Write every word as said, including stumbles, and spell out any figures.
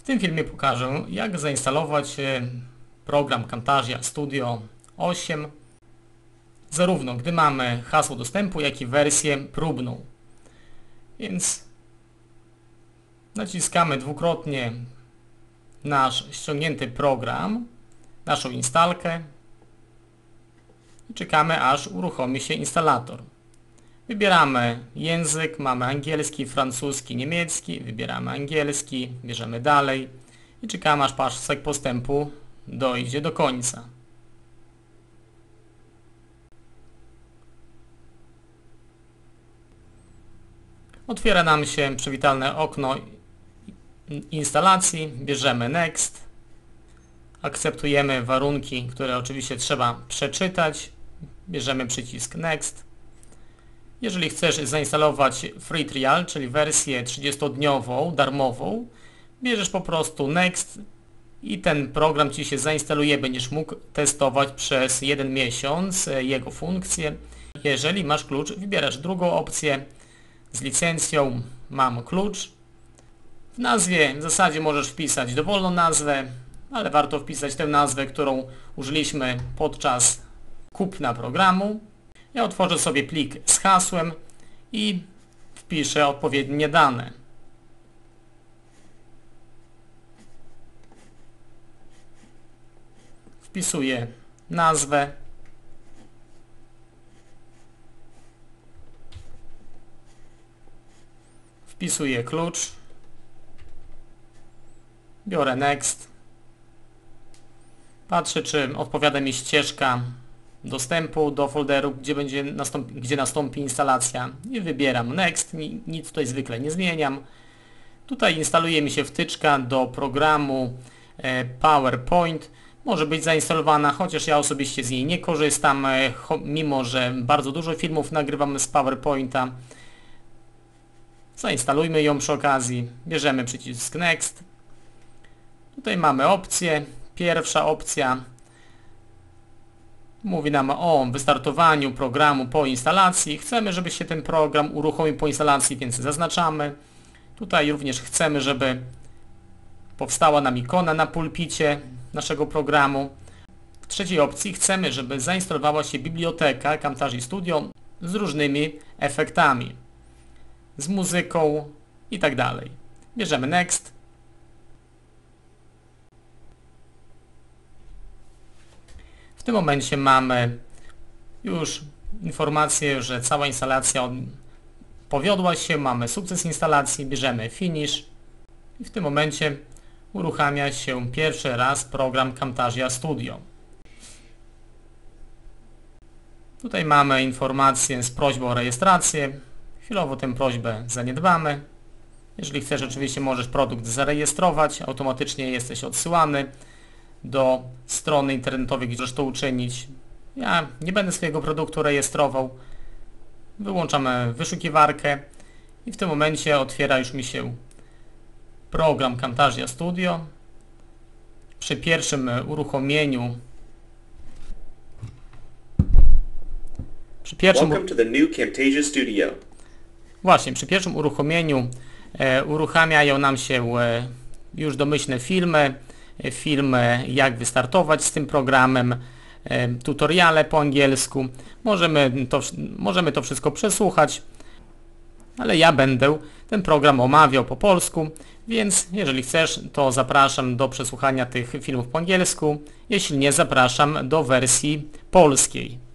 tym filmie pokażę, jak zainstalować program Camtasia Studio osiem, zarówno gdy mamy hasło dostępu, jak i wersję próbną. Więc naciskamy dwukrotnie nasz ściągnięty program, naszą instalkę i czekamy, aż uruchomi się instalator. Wybieramy język, mamy angielski, francuski, niemiecki, wybieramy angielski, bierzemy dalej i czekamy, aż pasek postępu dojdzie do końca. Otwiera nam się przywitalne okno instalacji, bierzemy Next, akceptujemy warunki, które oczywiście trzeba przeczytać, bierzemy przycisk Next. Jeżeli chcesz zainstalować Free Trial, czyli wersję trzydziestodniową, darmową, bierzesz po prostu Next i ten program Ci się zainstaluje, będziesz mógł testować przez jeden miesiąc jego funkcje. Jeżeli masz klucz, wybierasz drugą opcję z licencją, mam klucz. W nazwie w zasadzie możesz wpisać dowolną nazwę, ale warto wpisać tę nazwę, którą użyliśmy podczas kupna programu. Ja otworzę sobie plik z hasłem i wpiszę odpowiednie dane. Wpisuję nazwę. Wpisuję klucz. Biorę Next. Patrzę, czy odpowiada mi ścieżka dostępu do folderu, gdzie, będzie nastąpi, gdzie nastąpi instalacja i wybieram Next, nic tutaj zwykle nie zmieniam. Tutaj instaluje mi się wtyczka do programu PowerPoint. Może być zainstalowana, chociaż ja osobiście z niej nie korzystam, mimo że bardzo dużo filmów nagrywam z PowerPointa. Zainstalujmy ją przy okazji, bierzemy przycisk Next. Tutaj mamy opcje. Pierwsza opcja mówi nam o wystartowaniu programu po instalacji. Chcemy, żeby się ten program uruchomił po instalacji, więc zaznaczamy. Tutaj również chcemy, żeby powstała nam ikona na pulpicie naszego programu. W trzeciej opcji chcemy, żeby zainstalowała się biblioteka Camtasia Studio z różnymi efektami, z muzyką i tak dalej. Bierzemy Next. W tym momencie mamy już informację, że cała instalacja powiodła się, mamy sukces instalacji, bierzemy Finish i w tym momencie uruchamia się pierwszy raz program Camtasia Studio. Tutaj mamy informację z prośbą o rejestrację. Chwilowo tę prośbę zaniedbamy. Jeżeli chcesz, oczywiście możesz produkt zarejestrować, automatycznie jesteś odsyłany do strony internetowej, gdzie możesz to uczynić. Ja nie będę swojego produktu rejestrował. Wyłączamy wyszukiwarkę i w tym momencie otwiera już mi się program Camtasia Studio. Przy pierwszym uruchomieniu przy pierwszym, Welcome to the new Camtasia Studio. Właśnie, przy pierwszym uruchomieniu e, uruchamiają nam się e, już domyślne filmy, e, filmy jak wystartować z tym programem, e, tutoriale po angielsku. Możemy to, możemy to wszystko przesłuchać, ale ja będę ten program omawiał po polsku, więc jeżeli chcesz, to zapraszam do przesłuchania tych filmów po angielsku, jeśli nie, zapraszam do wersji polskiej.